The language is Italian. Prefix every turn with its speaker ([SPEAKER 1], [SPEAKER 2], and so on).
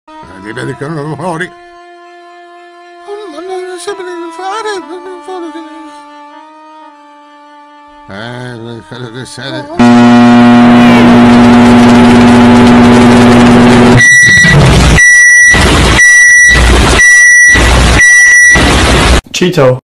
[SPEAKER 1] Ti vedi che non fuori? Ma non saprei fare. Credo che sia...
[SPEAKER 2] Cheeto.